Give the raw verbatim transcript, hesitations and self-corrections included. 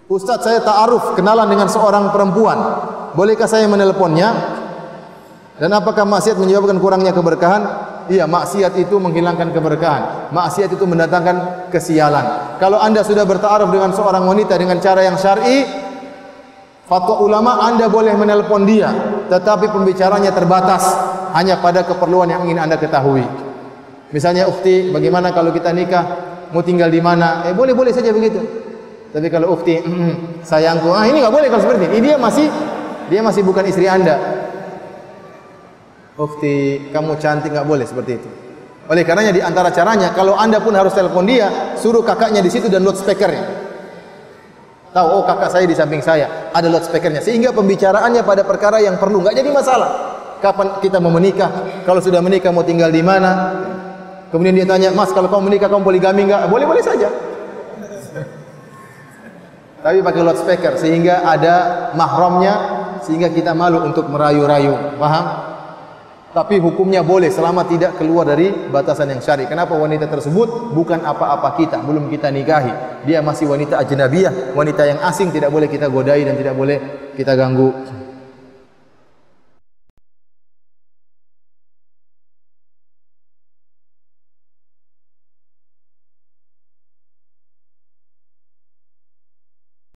Ustadz, saya ta'aruf, kenalan dengan seorang perempuan. Bolehkah saya menelponnya? Dan apakah maksiat menyebabkan kurangnya keberkahan? Iya, maksiat itu menghilangkan keberkahan. Maksiat itu mendatangkan kesialan. Kalau Anda sudah berta'aruf dengan seorang wanita dengan cara yang syar'i, fatwa ulama Anda boleh menelpon dia, tetapi pembicaranya terbatas hanya pada keperluan yang ingin Anda ketahui. Misalnya, ukhti, bagaimana kalau kita nikah? Mau tinggal di mana? Eh, boleh-boleh saja begitu. Tapi kalau ukhti, mm, sayangku, ah ini nggak boleh kalau seperti ini. Dia masih dia masih bukan istri Anda. Ukhti, kamu cantik, nggak boleh seperti itu. Oleh karenanya di antara caranya, kalau Anda pun harus telepon dia, suruh kakaknya di situ dan loudspeakernya. Tahu, oh kakak saya di samping saya, ada loudspeakernya, sehingga pembicaraannya pada perkara yang perlu, nggak jadi masalah. Kapan kita mau menikah? Kalau sudah menikah mau tinggal di mana? Kemudian dia tanya, Mas, kalau kamu menikah kamu poligami nggak? Boleh-boleh saja. Tapi pakai loudspeaker sehingga ada mahramnya, sehingga kita malu untuk merayu-rayu. Paham? Tapi hukumnya boleh selama tidak keluar dari batasan yang syar'i. Kenapa? Wanita tersebut bukan apa-apa kita, belum kita nikahi. Dia masih wanita ajnabiyah, wanita yang asing, tidak boleh kita godai dan tidak boleh kita ganggu.